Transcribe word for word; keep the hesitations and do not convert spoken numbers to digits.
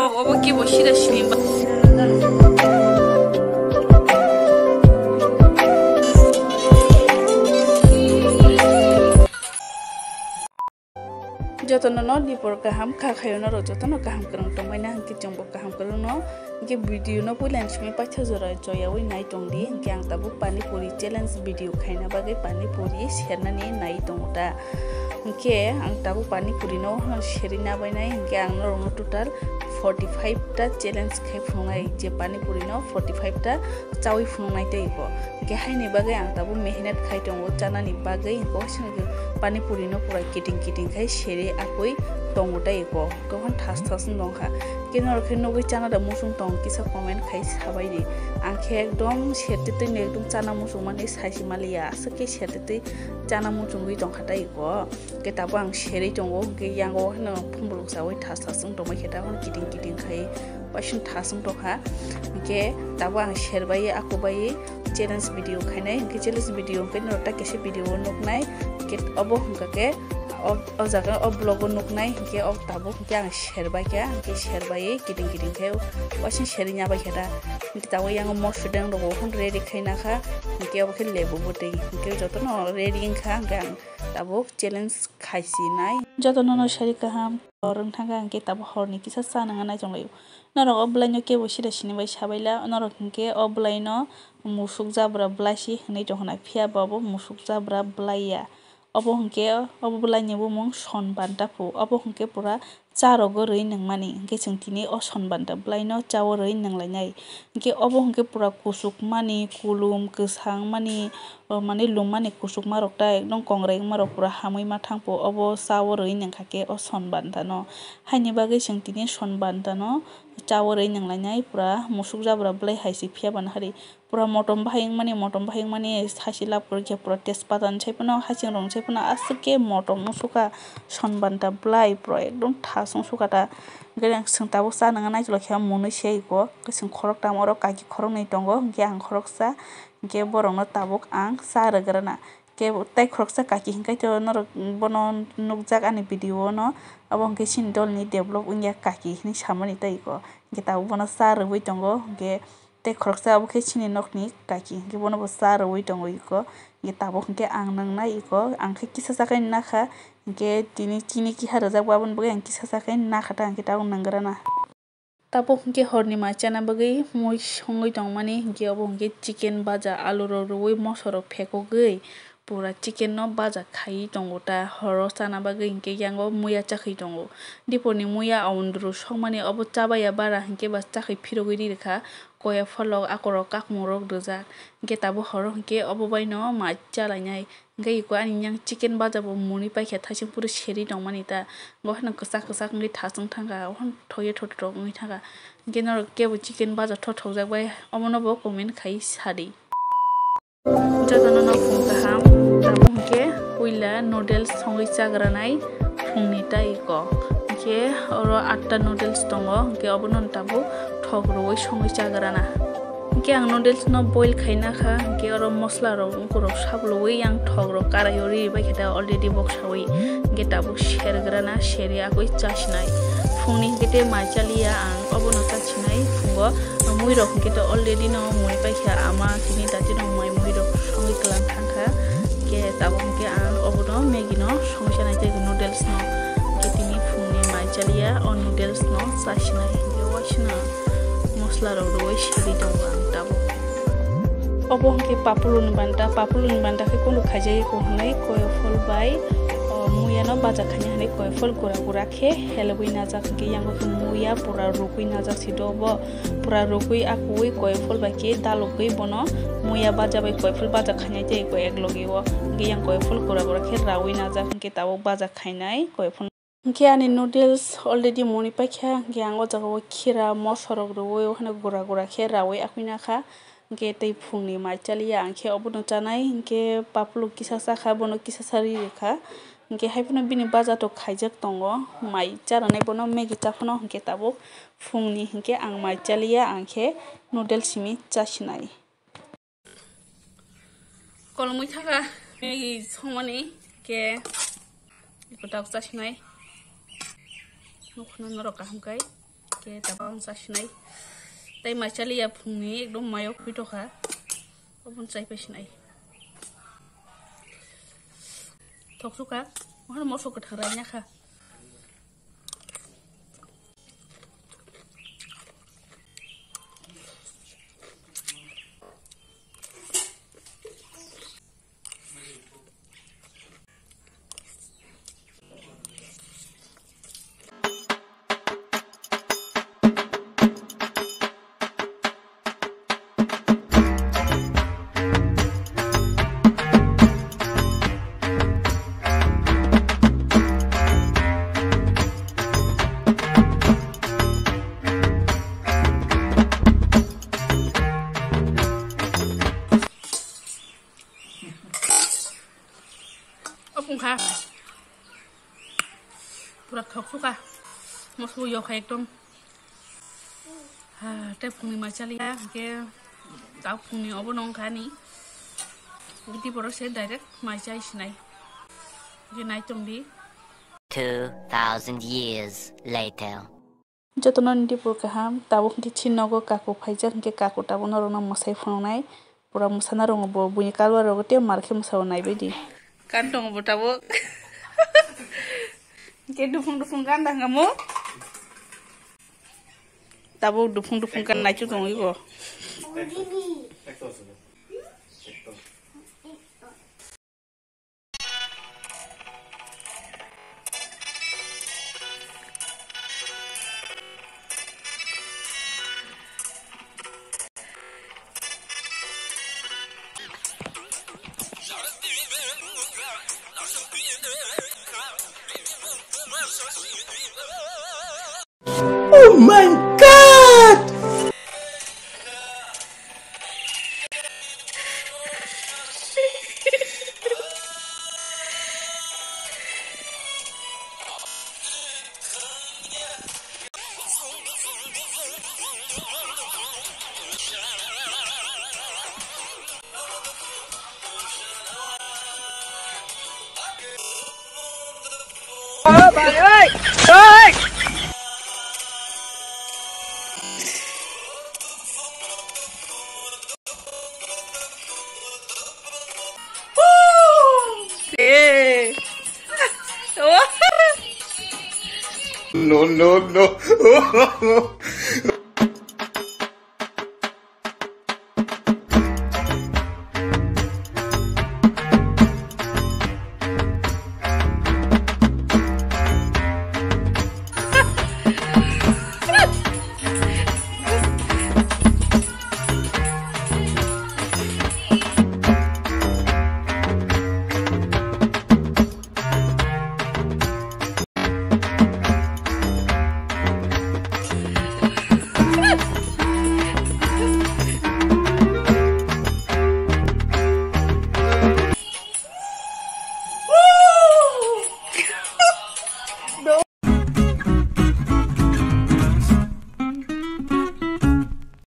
norok obo ki bo shira shini ba jotono no dipor kaham khakhayo no ro jotono kaham krang tong maina hangki jongbo kaham krang no ke video no pulan shme pacha jora joya wi nai tong di hangki ang tabu pani puri challenge video khaina bagai pani puri sherna ni nai tong ta hangke ang tabu pani puri no sherina bai nai hangke ang no ro total forty-five ta challenge khai phungai je pani puri no forty-five ta chawi phungai tai ko ke haini bagai ang tabu mehnat khai tong chana ni bagai ko sing pani puri no pura kiting kiting khai shere akoi tongutai ko kohon thas thas nongha kinor khe nogoi chana da musung tong kisa comment khai sabai ni angkhe ekdom serte te ekdom chana musung mane saisi malia sake serte te chana musung goi tong khatai ko ke tabu ang shere tongo ke yango no phumburuk sawai thas thas tong mai kheta hon kiting kiting khai pashin thasung tokha ke tabu ang sherbai akobai challenge video khainai ke challenge video ke nota kese video noknai ke obo hungka ke o jaga o blog noknai ke o tabu ke ang sherbai ke ke sherbai kiting kiting ke wasin sherinya ba kheta ke tabu yang mo shudang ro hon ready khaina kha ke o ke lebu botei ke jotono ready kha gang tabu challenge khaisi nai jotono no shari kaham orang thanga ke tabu horni kisa sananga nai jonglai norok oblaino ke bosira sini bai sabaila norok ke oblaino musuk jabra blasi nei johna phia babo musuk jabra blaiya obo hungke obo blainya bo mung son banta pu obo hungke pura charo go roi nangmani hingke singtini o son banta blaino chawo roi nanglainai hingke obo hungke pura kusuk mani kulum kusang mani mani lumani kusuk marok ta ekdom kongreng marok pura hamui ma thangpo obo chawo roi nangkhake o son banta no haini bagai singtini son banta no chawo roi nanglainai pura musuk jabra blai haisi phia ban hari pura motom bahing mani motom bahing mani hasi lapur ke pura tespatan chaipono hasing rong chaipono asake motom musuka son banta blai pura ekdom thasung sukata gerang singtabo sa nanga nai jolokha munui sei ko sing khorok tamoro kaki khorok nei tongo ge ang khorok sa ge borong no tabuk ang sa regrana ke tai khorok sa kaki hingkai to nor bono nukjak ani video no abo hingke sin dol ni develop ungya kaki ni samani tai ko ge tabu bono sa rewui tongo ge tai khorok sa abo ke sini nokni kaki ge bono bo sa rewui tongo iko ge tabu hingke ang nangnai iko ang khe kisa sakai nakha hingke tini tini ki harajak babon bagai ang kisa sakai nakhata hingke tabu nangrana tapo hingke horni ma chana bagai moi songoi tongmani hingke abo hingke chicken baja alu ro roi mosorok phekogoi pura chicken no baja khai tongo ta horo chana bagai hingke yango muya chakhai tongo diponi muya aundru songmani obo chabaya bara hingke ba chakhai phirogoi ri rekha koya folok akorok kakmorok dojak hingke tabu horo hingke obo bai no ma chalainai hingke iko ani yang chicken baja bo muni paikha thaising pura seri tongmani ta gohna ksak ksak ngi thasung thanga hon thoye thotrok ngi thanga hingke nor kebo chicken baja thothok jak bai omono bo comment khai sari jotono no phung kaham tabu hingke uila noodles songoi chagranai phungni ta iko hingke oro atta noodles tongo hingke obono tabu thok roi songoi chagrana hingke ang noodles no boil khaina kha hingke oro mosla rok ungkurok sabloi yang thok rok karayori bai kheta already boksawai hingke tabu shergrana sheri akoi chasnai phungni hingke mai chalia ang obono chachinai phungo mui rok hingke to already no moi pai kha ama tini dati no mai mui rok songoi klang thangkha ke tabu hingke ang obono maggi no songoi chanai te noodles no ke tini phungni mai chalia on noodles no chasnai hingke wasna mosla rok roi sheri tongo ang tabu obo hingke papulun banta papulun banta ke kono khajai ko hanai koyo fol bai muya no baja khanya hanai koyo fol gura gura khe helbui najak ke yango muya pura rukui najak sidobo pura rukui akui koyo fol bai ke dalokui bono muya baja bai koyo fol baja khanya te ko eklogi o ge yang koyo fol gura gura khe rawi najak ke tabo baja khainai koyo fol hingke ani noodles already moni paikha hingke ang o jaga o khira mosorok roi hana gura gura khe rawi akuina kha hingke tei phungni mai chalia angkhe obono chanai hingke paplu kisa sakha bono kisa sari rekha hingke haipano bini baja to khaijak tongo mai charanai bono maggi chapno hingke tabo phungni hingke ang mai chalia angkhe noodles simi chasnai kolmui thaka maggi songmani ke iko tak chasnai nokhono norok kahamkai Oke, tabang sasinai. Tay macali ya phungni ekdom mayo pitoka. Obon sai pesinai. Thok suka, mana mau suka tharanya kah? Kah pura khok suka mosu yo kha ekdom ha te phungni machali ya ke ta phungni obonong khani giti poro se direct machai sinai ge nai tongdi two thousand years later jotonon di pur kaham tabo ki chinnogo kako phaijak ke kako tabo norona mosai phongnai pura musana rong bo buini kalwa rogote markhe musau nai bedi kantong botabo ke dufung dufung kan dah kamu tabo dufung dufung kan naik tong ibo Oh my God! Ôi bà ơi! Ơi! No, no, no.